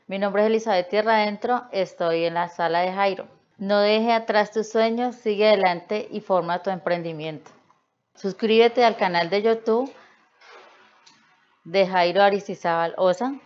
Mi nombre es Elizabeth Tierra Adentro, estoy en la sala de Jairo. No deje atrás tus sueños, sigue adelante y forma tu emprendimiento. Suscríbete al canal de YouTube de Jairo Aristizábal Osa